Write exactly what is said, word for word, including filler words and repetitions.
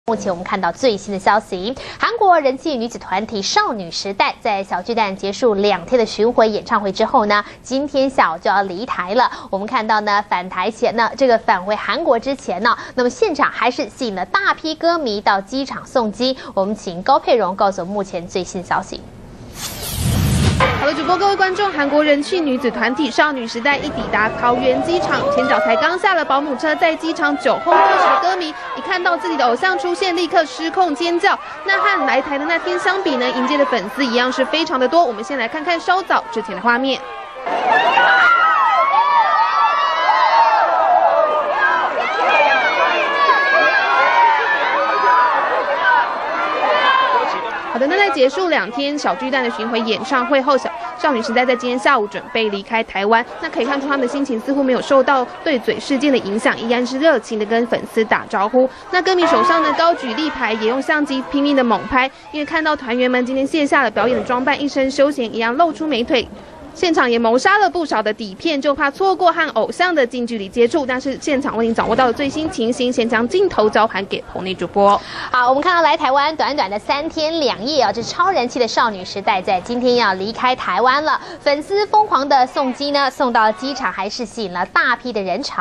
目前我们看到最新的消息，韩国人气女子团体少女时代在小巨蛋结束两天的巡回演唱会之后呢，今天下午就要离台了。我们看到呢，返台前呢，这个返回韩国之前呢，那么现场还是吸引了大批歌迷到机场送机。我们请高佩蓉告诉我们目前最新消息。 好的，主播各位观众，韩国人气女子团体少女时代一抵达桃园机场，前脚才刚下了保姆车，在机场酒后开始的歌迷，一看到自己的偶像出现，立刻失控尖叫。那和来台的那天相比呢，迎接的粉丝一样是非常的多。我们先来看看稍早之前的画面。 好的，那在结束两天小巨蛋的巡回演唱会后，小少女时代在今天下午准备离开台湾。那可以看出他们的心情似乎没有受到对嘴事件的影响，依然是热情的跟粉丝打招呼。那歌迷手上呢高举立牌，也用相机拼命的猛拍，因为看到团员们今天卸下了表演的装扮，一身休闲一样露出美腿。 现场也谋杀了不少的底片，就怕错过和偶像的近距离接触。但是现场为您掌握到的最新情形，先将镜头交还给棚内主播。 好，我们看到来台湾短短的三天两夜啊，这超人气的少女时代在今天要离开台湾了，粉丝疯狂的送机呢，送到机场还是吸引了大批的人潮。